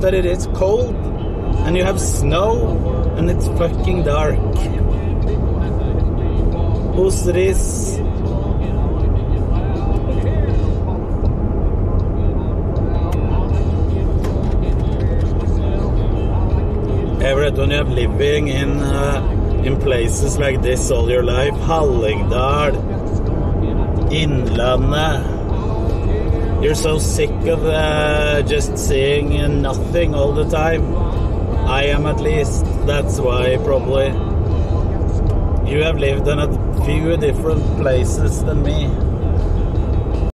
that it is cold, and you have snow, and it's fucking dark. Osris. Everett, when you have living in places like this all your life, Hallingdal, Innlandet, you're so sick of just seeing nothing all the time. I am, at least. That's why, probably. You have lived in a few different places than me.